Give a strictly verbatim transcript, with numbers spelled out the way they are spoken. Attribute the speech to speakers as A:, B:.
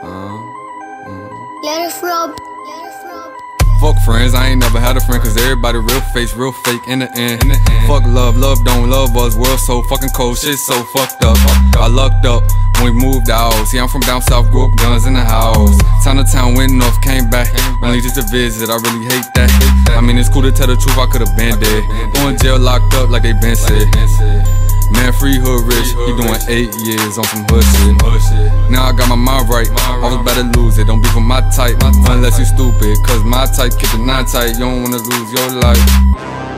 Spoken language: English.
A: Let it flow.
B: Fuck friends, I ain't never had a friend, cause everybody real face, real fake in the end. In the end. Fuck love, love don't love us, world so fucking cold, shit so fucked up. I lucked up when we moved out. See, I'm from down south, grew up guns in the house. Town to town, went north, came back, only just to visit, I really hate that. I mean, it's cool to tell the truth, I could've been dead. Going jail, locked up like they been said. Man, free hood rich, he doing eight years on some hood shit. Now I got my mind right, I was about to lose it. Don't be for my type, unless you stupid, cause my type keep it nine tight. You don't wanna lose your life.